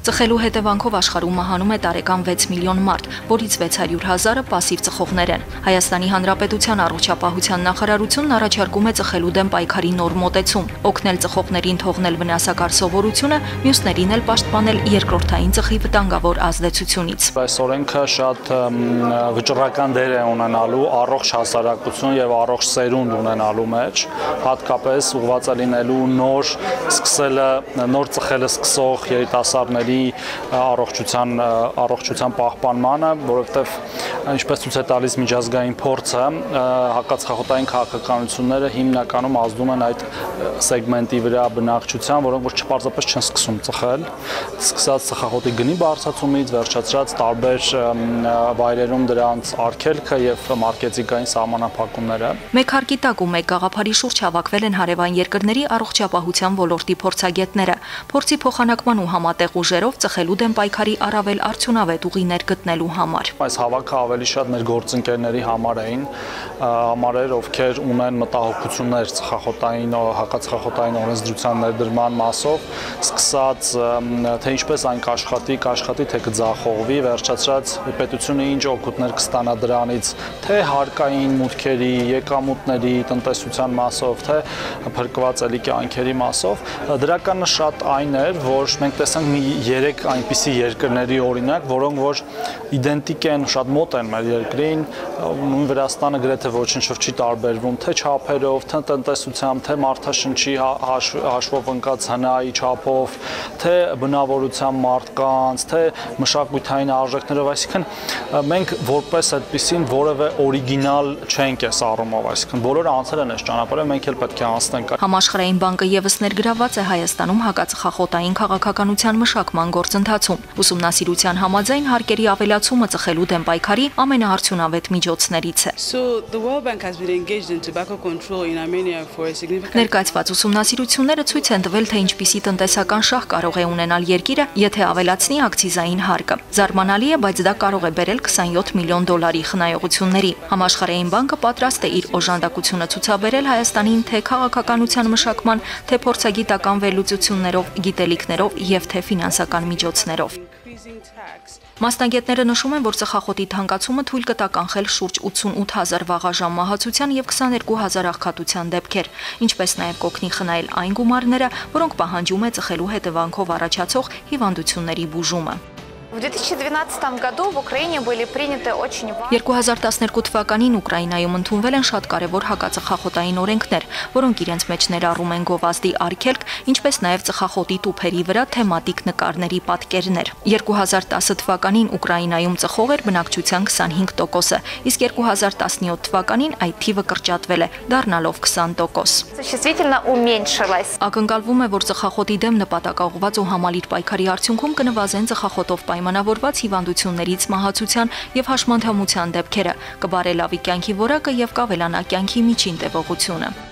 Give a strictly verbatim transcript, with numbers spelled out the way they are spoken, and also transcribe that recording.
Ծխելու հետևանքով աշխարհում մահանում է տարեկան վեց միլիոն մարդ, որից վեց հարյուր հազարը պասիվ ծխողներ են։ Հայաստանի Հանրապետության առողջապահության նախարարությունն առաջարկում է ծխելու դեմ պայքարի նոր մոտեցում, օգնել ծխողներին թողնել վնասակար սովորությունը, մյուսներին էլ պաշտպանել երկրորդային ծխի վտանգավոր ազդեցությունից։ Այս օրենքը շատ վճռական դեր է ունենալու առողջ հասարակություն եւ առողջ սերունդ ունենալու մեջ, հատկապես ուղղված է լինելու նոր սկսելը, նոր ծխելը սկսող երիտասարդների առողջության առողջության պահպանմանը, որովհետև ինչպես ցույց է տալիս միջազգային փորձը, հակածխախոտային քաղաքականությունները հիմնականում ազդում են այդ սեգմենտի վրա բնակչության, որոնք որ չպարզապես չեն սկսում ծխել, սկսած ծխախոտի գնի բարձրացումից, վերջացրած տարբեր վայրերում դրանց արգելքը եւ մարքեթինգային սահմանափակումները։ Մեկ հարկի տակ ու մեկ գաղափարի շուրջ հավաքվել են հարևան երկրների առողջապահության ոլորտի փորձագետները, փորձի փոխանակման ու համատեղ ուժերով ծխելու դեմ պայքարի առավել արդյունավետ ուղիներ գտնելու համար։ Այս հավաքը ավելի շատ մեր գործընկերների համար էին, համար էր, ովքեր ունեն մտահոգություններ ծխախոտային, հակածխախոտային օրենսդրության ներդրման մասով, սկսած թե ինչպես այն կաշխատի, կաշխատի, թե կձախողվի, վերջացրած պետությունը ինչ օգուտներ կստանա դրանից, թե հարկային մուտքերի, եկամուտների, տնտեսության մասով, թե փրկված էլի կյանքերի մասով։ Դրականը շատ այն էր, որ մենք տեսանք մի երեք այնպիսի երկրների օրինակ, որոնք որ իդենտիկ են, շատ մոտ են մեր երկրին, նույն Վրաստանը գրեթե ոչինչով չի տարբերվում, թե չափերով, թե տնտեսությամբ, թե մարդաշնչի հաշվով ընկած հնայի չափով, թե բնավորությամբ մարդկանց, թե մշակութային արժեքներով, այսինքն մենք որպես այդպիսին որևէ օրիգինալ չենք այս առումով, այսինքն բոլորը անցել են այս ճանապարհը, մենք էլ պետք է անցնենք։ Համաշխարհային բանկը եւս ներգրավված է Հայաստանում հակածխախոտային քաղաքականության մշակման գործընթացում։ Ուսումնասիրության համաձայն հարկերի ավելացումը ծխելու դեմ պայքարի ամենաարդյունավետ միջոցներից է։ Ներկայացված ուսումնասիրությունները ցույց են տվել, թե ինչպիսի տնտեսական շահ կարող է ունենալ երկիրը, եթե ավելացնի ակցիզային հարկը։ Զարմանալի է, բայց դա կարող է բերել քսանյոթ միլիոն դոլարի խնայողությունների։ Համաշխարհային բանկը պատրաստ է իր օժանդակությունը ցուցաբերել Հայաստանին թե քաղաքականության մշակման, թե փորձագիտական վերլուծություններով, գիտելիքներով եւ թե ֆինանսական միջոցներով։ Մասնագետները նշում են, որ ծխախոտի թանկացումը թույլ կտա կանխել շուրջ ութսունութ հազար վաղաժամ մահացության եւ քսաներկու հազար աղքատության դեպքեր, ինչպես նաեւ կօգնի խնայել այն գումարները, որոնք պահանջում է ծխելու հետևանքով առաջացող հիվանդությունների բուժումը։ երկու հազար տասներկու թվականին Ուկրաինայում ընդունվել են շատ կարևոր հակածխախոտային օրենքներ, որոնք իրենց մեջ ներառում են գովազդի արգելք, ինչպես նաև ծխախոտի տուփերի վրա թեմատիկ նկարների պատկերներ։ երկու հազար տասը թվականին Ուկրաինայում ծխող էր բնակչության քսանհինգ տոկոսը, իսկ երկու հազար տասնյոթ թվականին այդ թիվը կրճատվել է, դառնալով քսան տոկոս։ Ակնկալվում է, որ ծխախոտի դեմ նպատակաուղղված ու համալիր պայքարի արդյունքում կնվազեն ծխախոտով պայմանավորված հիվանդություններից մահացության եւ հաշմանդամության դեպքերը, կբարելավի կյանքի որակը եւ կավելանա կյանքի միջին տևողությունը։